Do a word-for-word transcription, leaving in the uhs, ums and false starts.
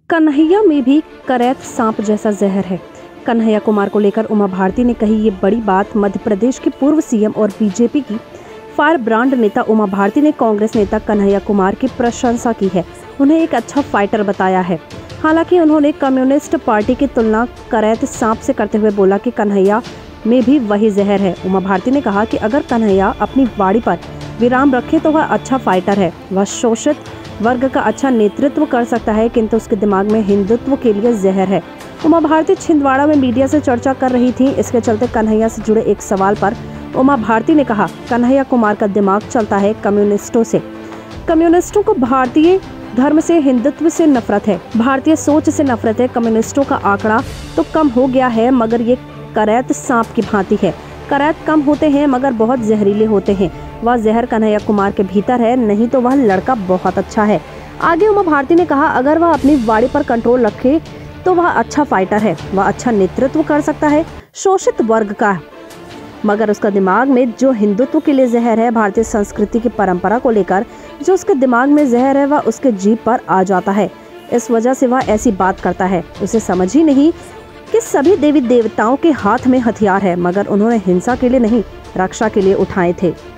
कन्हैया में भी करैत सांप जैसा जहर है। कन्हैया कुमार को लेकर उमा भारती ने कही ये बड़ी बात। मध्य प्रदेश के पूर्व सीएम और बीजेपी की फायर ब्रांड नेता उमा भारती ने कांग्रेस नेता कन्हैया कुमार की प्रशंसा की है, उन्हें एक अच्छा फाइटर बताया है। हालांकि उन्होंने कम्युनिस्ट पार्टी की तुलना करैत सांप से करते हुए बोला कि कन्हैया में भी वही जहर है। उमा भारती ने कहा कि अगर कन्हैया अपनी वाड़ी पर विराम रखे तो वह अच्छा फाइटर है, वह शोषित वर्ग का अच्छा नेतृत्व कर सकता है, किंतु उसके दिमाग में हिंदुत्व के लिए जहर है। उमा भारती छिंदवाड़ा में मीडिया से चर्चा कर रही थी। इसके चलते कन्हैया से जुड़े एक सवाल पर उमा भारती ने कहा, कन्हैया कुमार का दिमाग चलता है कम्युनिस्टों से। कम्युनिस्टों को भारतीय धर्म से, हिंदुत्व से नफरत है, भारतीय सोच से नफरत है। कम्युनिस्टों का आंकड़ा तो कम हो गया है, मगर ये करैत सांप की भांति है। करैत कम होते हैं मगर बहुत जहरीले होते हैं। वह जहर कन्हैया कुमार के भीतर है, नहीं तो वह लड़का बहुत अच्छा है। आगे उमा भारती ने कहा, अगर वह अपनी वाड़ी पर कंट्रोल रखे तो वह अच्छा फाइटर है, वह अच्छा नेतृत्व कर सकता है शोषित वर्ग का, मगर उसका दिमाग में जो हिंदुत्व के लिए जहर है, भारतीय संस्कृति की परंपरा को लेकर जो उसके दिमाग में जहर है, वह उसके जीभ पर आ जाता है। इस वजह से वह ऐसी बात करता है। उसे समझ ही नहीं कि सभी देवी देवताओं के हाथ में हथियार है, मगर उन्होंने हिंसा के लिए नहीं, रक्षा के लिए उठाए थे।